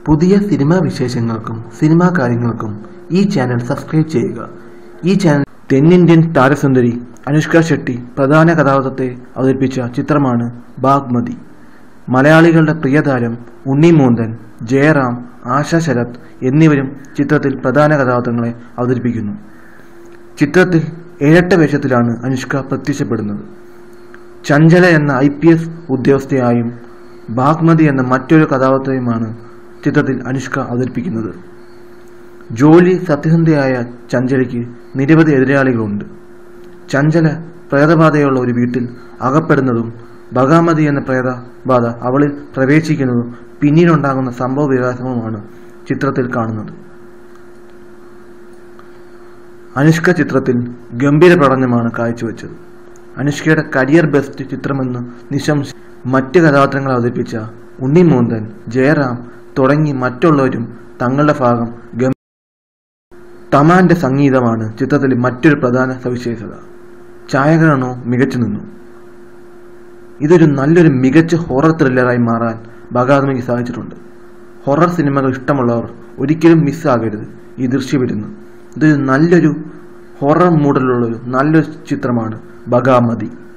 പുതിയ cinema വിശേഷങ്ങൾക്കും cinema കാര്യങ്ങൾക്കും ഈ ചാനൽ സബ്സ്ക്രൈബ് ചെയ്യുക. ഈ ചാനൽ തെന്നിന്ത്യൻ താരസുന്ദരി അനുഷ്ക ഷെട്ടി പ്രധാന കഥാപാത്രത്തെ അവതരിപ്പിച്ച ചിത്രമാണ് ബാഗ്മതി. മലയാളികളുടെ പ്രിയതാരം ഉണ്ണി മുകുന്ദൻ, ജയറാം, ആശ ശരത് എന്നിവരും ചിത്രത്തിൽ പ്രധാന കഥാപാത്രങ്ങളെ അവതരിപ്പിക്കുന്നു. ചിത്രത്തിൽ ഇരട്ട വേഷത്തിലാണ് അനുഷ്ക പ്രത്യക്ഷപ്പെടുന്നത്. ചഞ്ചല എന്ന IPS ഉദ്യോഗസ്ഥയായും ബാഗ്മതി എന്ന മറ്റൊരു കഥാപാത്രവുമാണ് ചിത്രത്തിൽ അനുഷ്ക അവതരിപ്പിക്കുന്നത്. ജോലി സത്യസന്ധയായ ചഞ്ചലയ്ക്ക് നിരവധി എതിരാളികളുണ്ട്. ചഞ്ചല പ്രേതബാധയുള്ള ഒരു വീട്ടിൽ അകപ്പെടുന്നതും ബാഗ്മതി എന്ന പ്രേതബാധ അവളിൽ പ്രവേശിക്കുന്നതും പിന്നീടുണ്ടാകുന്ന സംഭവ വികാസവുമാണ് ചിത്രത്തിൽ കാണുന്നത്. അനുഷ്ക ചിത്രത്തിൽ ഗംഭീര പ്രകടനമാണ് കാഴ്ചവെച്ചത്. അനുഷ്കയുടെ കരിയർ ബെസ്റ്റ് ചിത്രമെന്ന് നിശംസിച്ച് മറ്റ് കഥാപാത്രങ്ങൾ അവതരിപ്പിച്ച ഉണ്ണി മുകുന്ദൻ, ജയറാം തുടങ്ങി മറ്റുള്ളവരും തങ്ങളുടെ ഭാഗം തമാന്റെ സംഗീതമാണ് ചിത്രത്തിലെ മറ്റൊരു പ്രധാന സവിശേഷത. ഛായാഗ്രഹണവും മികച്ചു നിന്നു. ഇതൊരു നല്ലൊരു മികച്ച ഹൊറർ ത്രില്ലറായി മാറാൻ ബാഗ്മതിക്ക് സാധിച്ചിട്ടുണ്ട്. ഹൊറർ സിനിമകൾ ഇഷ്ടമുള്ളവർ ഒരിക്കലും മിസ്സാകരുത് ഈ ദൃശ്യവിരുന്ന്. ഇതൊരു നല്ലൊരു ഹൊറർ മൂഡിലുള്ളൊരു നല്ലൊരു ചിത്രമാണ് ബാഗ്മതി.